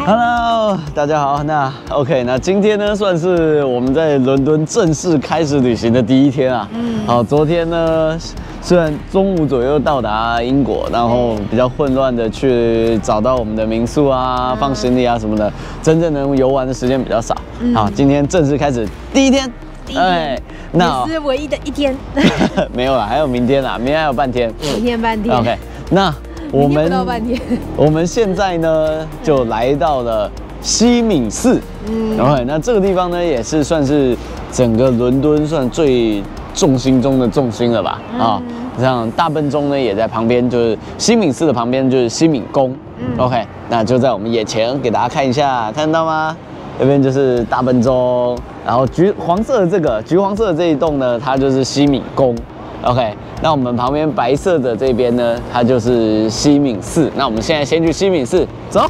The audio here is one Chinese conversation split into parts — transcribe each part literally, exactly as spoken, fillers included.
Hello， 大家好。那 OK， 那今天呢，算是我们在伦敦正式开始旅行的第一天啊。嗯。好，昨天呢，虽然中午左右到达英国，然后比较混乱的去找到我们的民宿啊、嗯、放行李啊什么的，真正能游玩的时间比较少。嗯、好，今天正式开始第一天。 第一天。哎，那也是唯一的一天。 没有啦，还有明天啦，明天还有半天。 明天半天。 OK， 那。我们我们现在呢就来到了西敏寺，嗯，然后那这个地方呢也是算是整个伦敦算最重心中的重心了吧？嗯、啊，像大笨钟呢也在旁边，就是西敏寺的旁边就是西敏宫。嗯 OK， 那就在我们眼前给大家看一下，看到吗？这边就是大笨钟，然后橘黄色的这个橘黄色的这一栋呢，它就是西敏宫。OK， 那我们旁边白色的这边呢，它就是西敏寺。那我们现在先去西敏寺，走。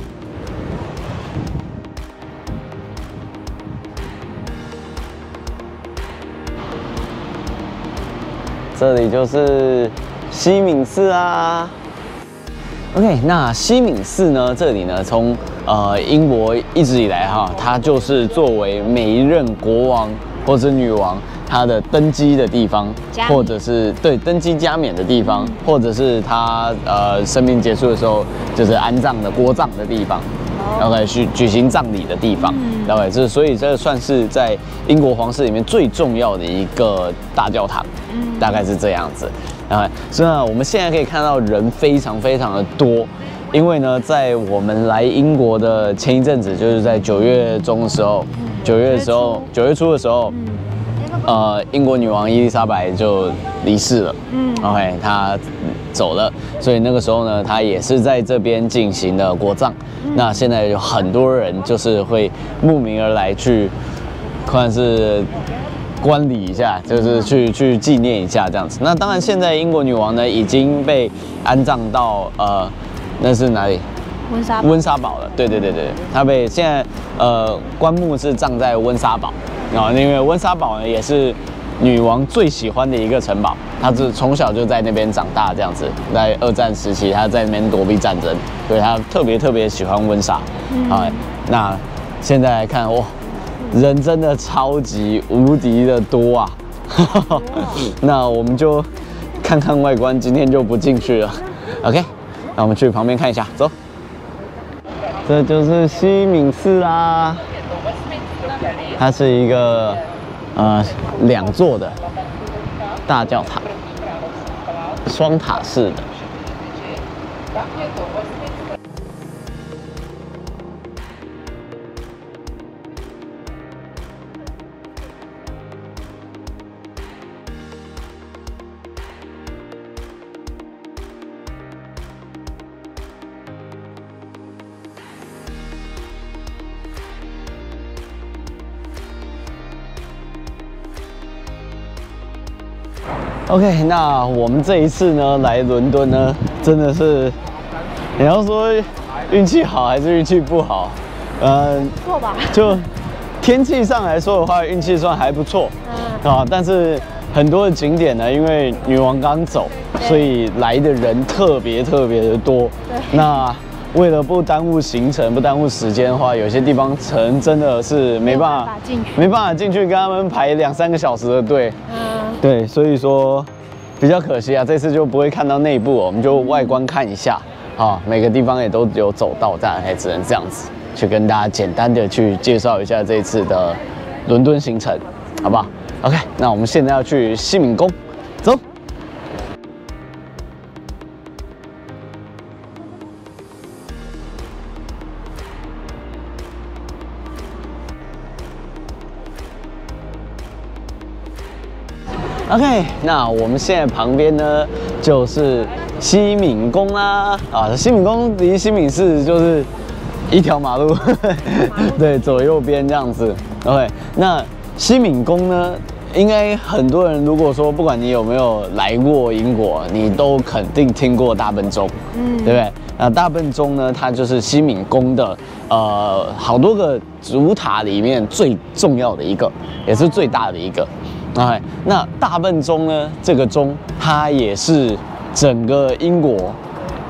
这里就是西敏寺啊。OK， 那西敏寺呢，这里呢，从呃英国一直以来哈，它就是作为每一任国王或者女王。他的登基的地方，或者是对登基加冕的地方，嗯、或者是他呃生命结束的时候，就是安葬的国葬的地方，然后去举行葬礼的地方，然后这所以这算是在英国皇室里面最重要的一个大教堂，嗯、大概是这样子。然后，所以呢，我们现在可以看到人非常非常的多，因为呢，在我们来英国的前一阵子，就是在九月中的时候，九月的时候，九月初的时候。嗯呃，英国女王伊丽莎白就离世了，嗯 ，OK， 她走了，所以那个时候呢，她也是在这边进行了国葬。嗯、那现在有很多人就是会慕名而来去，算是观礼一下，就是去去纪念一下这样子。那当然，现在英国女王呢已经被安葬到呃，那是哪里？ 温莎温莎堡了。对对对对，她被现在呃棺木是葬在温莎堡。啊，因为温莎堡呢也是女王最喜欢的一个城堡，她是从小就在那边长大，这样子。在二战时期，她在那边躲避战争，所以她特别特别喜欢温莎。嗯、啊，那现在来看，哇，人真的超级无敌的多啊！那我们就看看外观，今天就不进去了。OK， 那我们去旁边看一下，走。这就是西敏寺啦。它是一个呃两座的大教堂，双塔式的。OK， 那我们这一次呢来伦敦呢，真的是你要说运气好还是运气不好？嗯， 不错吧？ 就天气上来说的话，运气算还不错，嗯、啊，但是很多的景点呢，因为女王刚走，所以来的人特别特别的多。那为了不耽误行程、不耽误时间的话，有些地方可能真的是没办法进去，没办法进去跟他们排两三个小时的队。嗯对，所以说比较可惜啊，这次就不会看到内部，我们就外观看一下啊，每个地方也都有走到，但还只能这样子去跟大家简单的去介绍一下这一次的伦敦行程，好不好 ？OK， 那我们现在要去西敏宫，走。OK， 那我们现在旁边呢就是西敏宫啦，啊，西敏宫离西敏寺就是一条马路，对，左右边这样子。OK， 那西敏宫呢，应该很多人如果说不管你有没有来过英国，你都肯定听过大笨钟，嗯，对不对？那大笨钟呢，它就是西敏宫的呃好多个主塔里面最重要的一个，也是最大的一个。哎，那大笨钟呢？这个钟它也是整个英国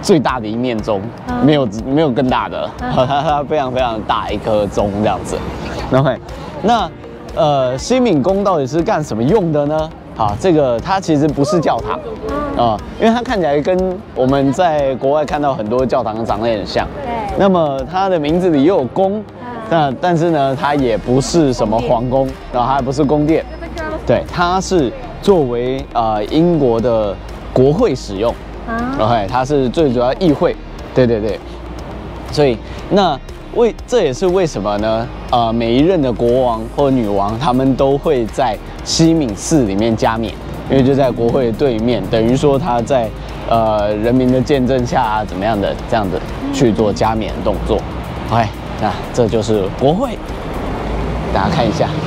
最大的一面钟，没有没有更大的了，它它非常非常大一颗钟这样子。OK， 那呃西敏宫到底是干什么用的呢？好，这个它其实不是教堂啊、呃，因为它看起来跟我们在国外看到很多教堂长得很像。 对。 那么它的名字里也有宫，那但是呢，它也不是什么皇宫，然后它也不是宫殿，对，它是作为呃英国的国会使用。OK， 它是最主要议会。对对对。所以那为这也是为什么呢？呃，每一任的国王或女王，他们都会在西敏寺里面加冕，因为就在国会的对面，等于说他在呃人民的见证下啊，怎么样的这样子去做加冕的动作。OK， 那这就是国会，大家看一下。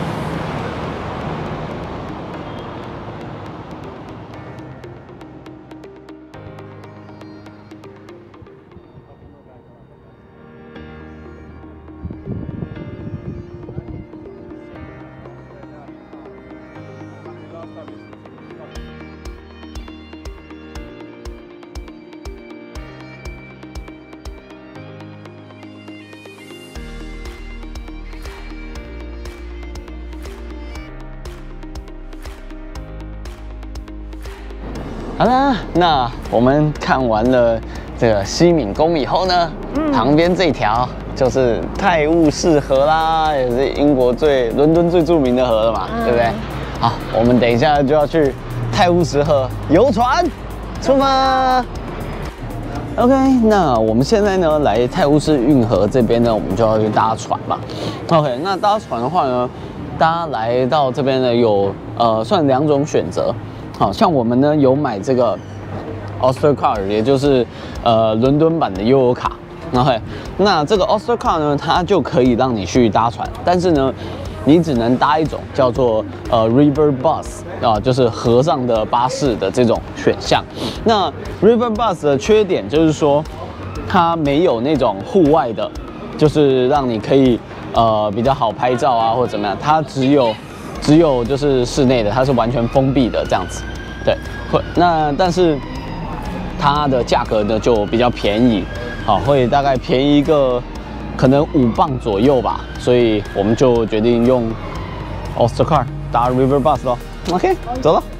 好啦，那我们看完了这个西敏宫以后呢，嗯、旁边这条就是泰晤士河啦，也是英国最伦敦最著名的河了嘛，嗯、对不对？好，我们等一下就要去泰晤士河游船，出发。OK， 那我们现在呢来泰晤士运河这边呢，我们就要去搭船嘛。OK， 那搭船的话呢，大家来到这边呢有呃算两种选择。好像我们呢有买这个 Oyster Card， 也就是呃伦敦版的悠游卡。OK， 那这个 Oyster Card 呢，它就可以让你去搭船，但是呢，你只能搭一种叫做呃 River Bus 啊，就是河上的巴士的这种选项。那 River Bus 的缺点就是说，它没有那种户外的，就是让你可以呃比较好拍照啊或者怎么样，它只有只有就是室内的，它是完全封闭的这样子。对，会那但是它的价格呢就比较便宜，好，会大概便宜一个可能五磅左右吧，所以我们就决定用 Oyster Card 搭 River Bus 咯。OK， 走了，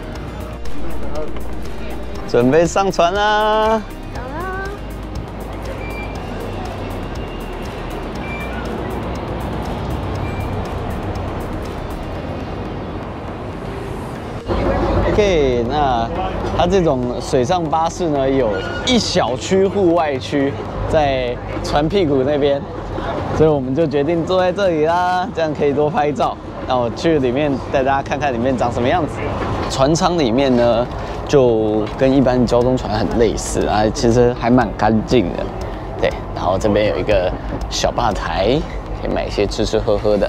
准备上船啦！ OK， 那它这种水上巴士呢，有一小区户外区在船屁股那边，所以我们就决定坐在这里啦，这样可以多拍照。那我去里面带大家看看里面长什么样子。船舱里面呢，就跟一般交通船很类似啊，其实还蛮干净的。对，然后这边有一个小吧台，可以买一些吃吃喝喝的。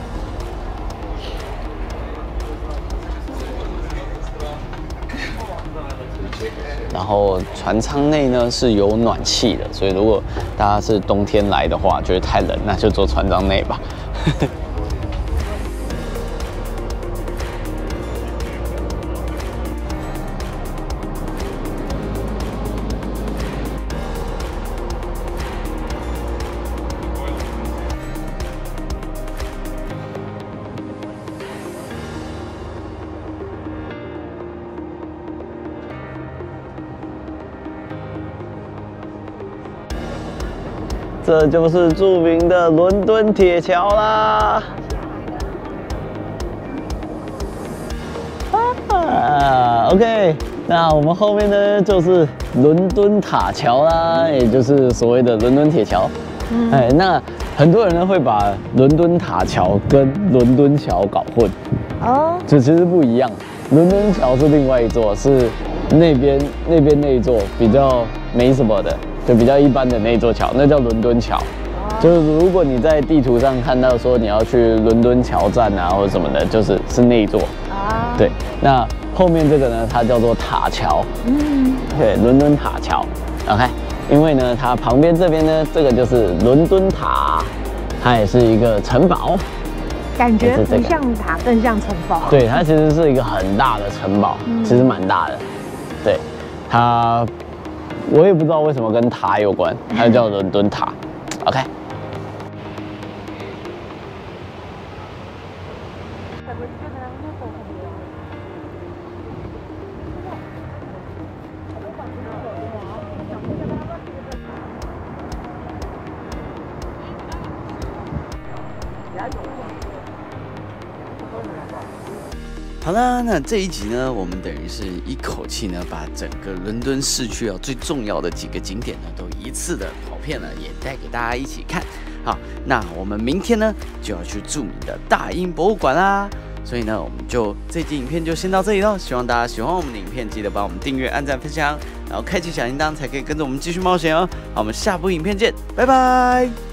然后船舱内呢是有暖气的，所以如果大家是冬天来的话，觉得太冷，那就坐船舱内吧。这就是著名的伦敦铁桥啦！啊 ，OK， 那我们后面呢就是伦敦塔桥啦，也就是所谓的伦敦铁桥。嗯、哎，那很多人呢会把伦敦塔桥跟伦敦桥搞混。哦，这其实不一样。伦敦桥是另外一座，是那边那边那一座比较没什么的。 就比较一般的那座桥，那叫伦敦桥。就是如果你在地图上看到说你要去伦敦桥站啊或者什么的，就是是那一座。啊。对，那后面这个呢，它叫做塔桥。嗯。对，伦敦塔桥。OK， 因为呢，它旁边这边呢，这个就是伦敦塔，它也是一个城堡。 感觉不像塔，更像城堡。 对，它其实是一个很大的城堡，嗯、其实蛮大的。对，它。 我也不知道为什么跟塔有关，它就叫伦敦塔。OK。好啦，那这一集呢，我们等于是一口气呢，把整个伦敦市区啊最重要的几个景点呢，都一次的跑遍了，也带给大家一起看。好，那我们明天呢就要去著名的大英博物馆啦。所以呢，我们就这集影片就先到这里喽。希望大家喜欢我们的影片，记得帮我们订阅、按赞、分享，然后开启小铃铛，才可以跟着我们继续冒险哦。好，我们下部影片见，拜拜。